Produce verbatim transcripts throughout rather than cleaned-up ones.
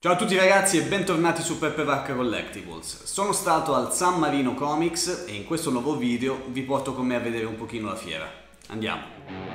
Ciao a tutti ragazzi e bentornati su Peppe Vacca Collectibles. Sono stato al San Marino Comics e in questo nuovo video vi porto con me a vedere un pochino la fiera. Andiamo!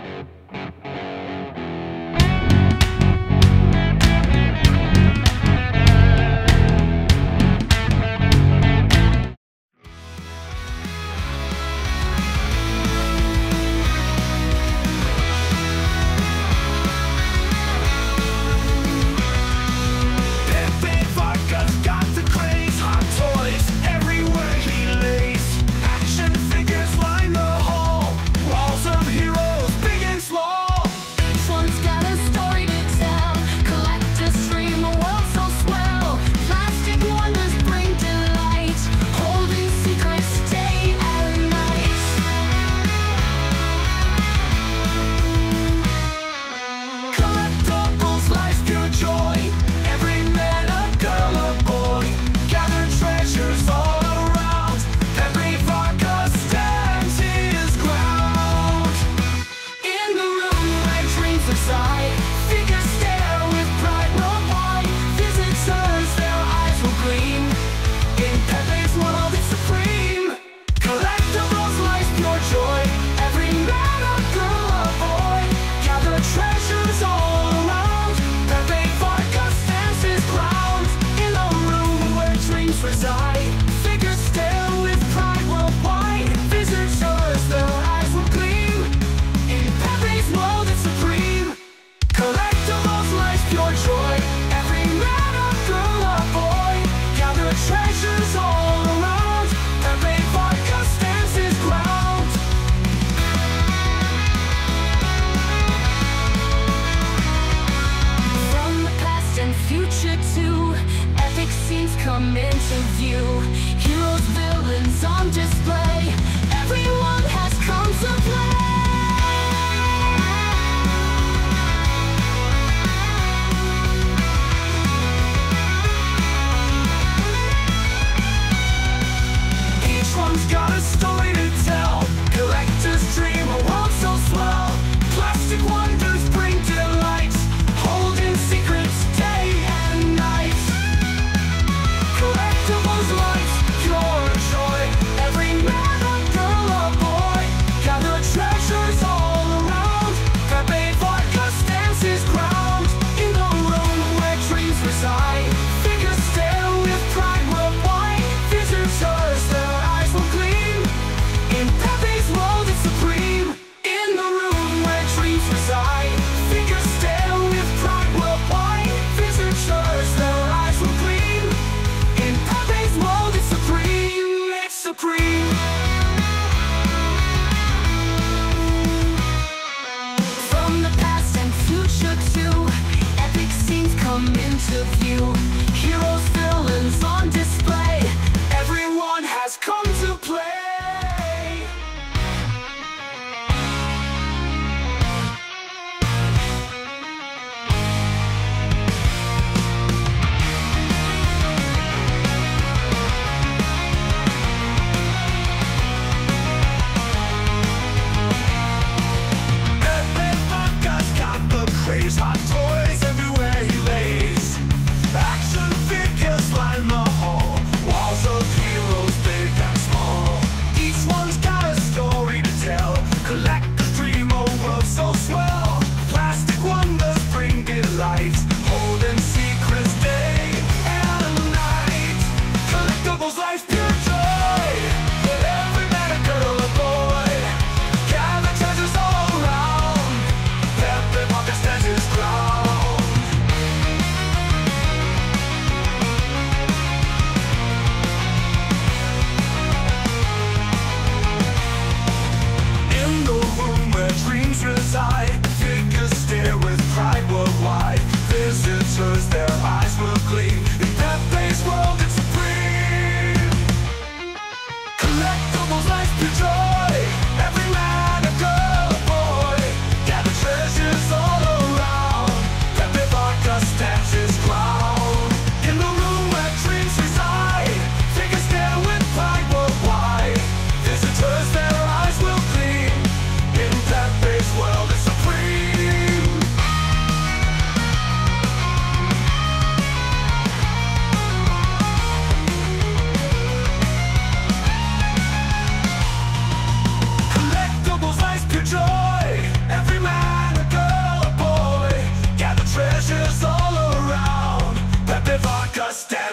Come into view, heroes, villains on display. Everyone has come to play. Each one's got a story to tell. Collectors dream a world so swell. Plastic wonders bring delight, holding secrets day and night. Collectibles lights, pure joy. Every man, a girl, a boy, gather treasures all around. Pepe Vodka stands his ground in the room where dreams reside. Figures stare with pride worldwide. Visitors, their eyes will gleam. In Pepe's world it's supreme. In the room where dreams reside. Figures stare with pride worldwide. Visitors, their eyes will gleam. In Pepe's world it's supreme, it's supreme. From the past and future too, epic scenes come into view.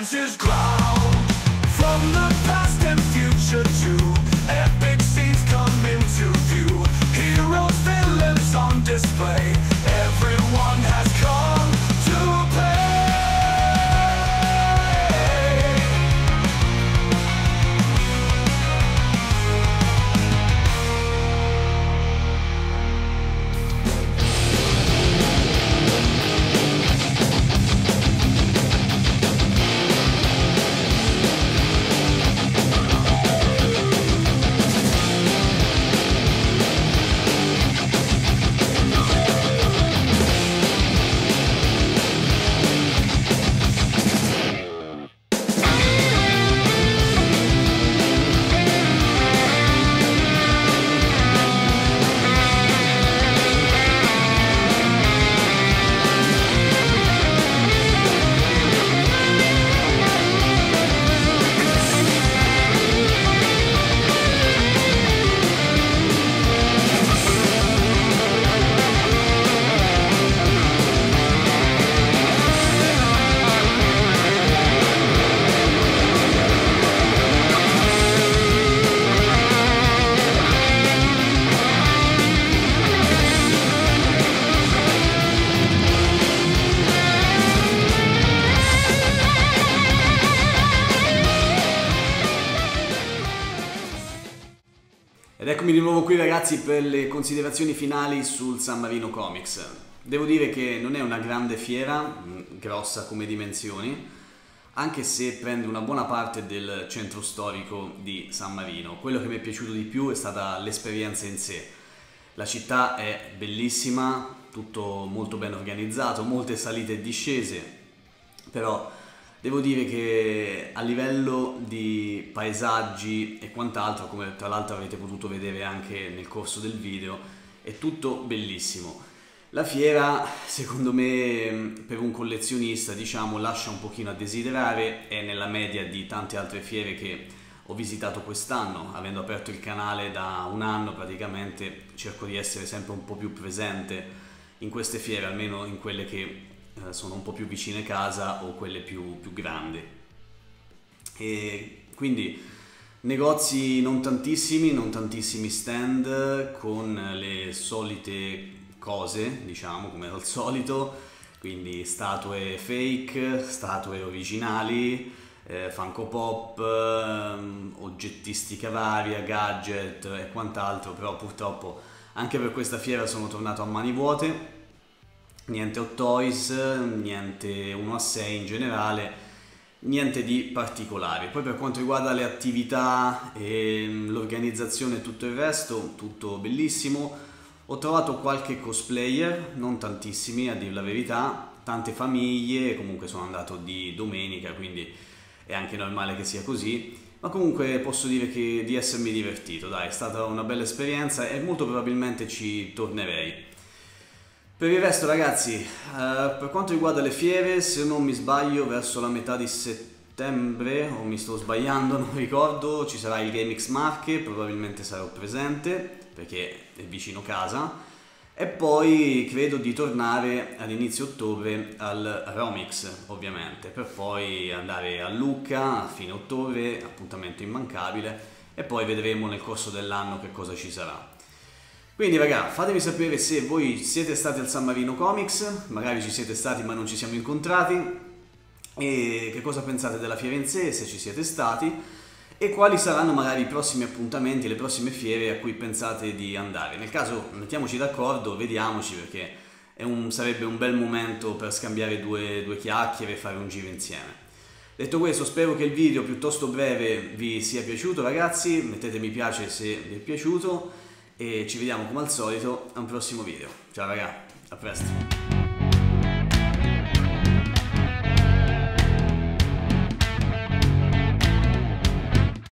circumstances ground. From the past and future too, epic scenes come into view. Heroes, villains on display. Everyone has come to play. Ed eccomi di nuovo qui ragazzi per le considerazioni finali sul San Marino Comics. Devo dire che non è una grande fiera, grossa come dimensioni, anche se prende una buona parte del centro storico di San Marino. Quello che mi è piaciuto di più è stata l'esperienza in sé. La città è bellissima, tutto molto ben organizzato, molte salite e discese, però devo dire che a livello di paesaggi e quant'altro, come tra l'altro avrete potuto vedere anche nel corso del video, è tutto bellissimo. La fiera, secondo me, per un collezionista, diciamo, lascia un pochino a desiderare, è nella media di tante altre fiere che ho visitato quest'anno. Avendo aperto il canale da un anno praticamente, cerco di essere sempre un po' più presente in queste fiere, almeno in quelle che sono un po' più vicine casa o quelle più, più grandi. E quindi negozi non tantissimi, non tantissimi stand, con le solite cose, diciamo, come al solito, quindi statue fake, statue originali, eh, Funko Pop, eh, oggettistica varia, gadget e quant'altro, però purtroppo anche per questa fiera sono tornato a mani vuote. Niente Hot Toys, niente uno a sei in generale, niente di particolare. Poi per quanto riguarda le attività e l'organizzazione e tutto il resto, tutto bellissimo. Ho trovato qualche cosplayer, non tantissimi a dir la verità, tante famiglie, comunque sono andato di domenica, quindi è anche normale che sia così, ma comunque posso dire che di essermi divertito, dai, è stata una bella esperienza e molto probabilmente ci tornerei. Per il resto ragazzi, eh, per quanto riguarda le fiere, se non mi sbaglio verso la metà di settembre, o mi sto sbagliando, non ricordo, ci sarà il GameX Marche, probabilmente sarò presente perché è vicino casa, e poi credo di tornare ad inizio ottobre al Romix ovviamente, per poi andare a Lucca a fine ottobre, appuntamento immancabile, e poi vedremo nel corso dell'anno che cosa ci sarà. Quindi raga, fatemi sapere se voi siete stati al San Marino Comics, magari ci siete stati ma non ci siamo incontrati, e che cosa pensate della fiera in sé, se ci siete stati, e quali saranno magari i prossimi appuntamenti, le prossime fiere a cui pensate di andare. Nel caso mettiamoci d'accordo, vediamoci, perché è un, sarebbe un bel momento per scambiare due, due chiacchiere e fare un giro insieme. Detto questo, spero che il video piuttosto breve vi sia piaciuto ragazzi, mettete mi piace se vi è piaciuto, e ci vediamo come al solito a un prossimo video. Ciao raga, a presto!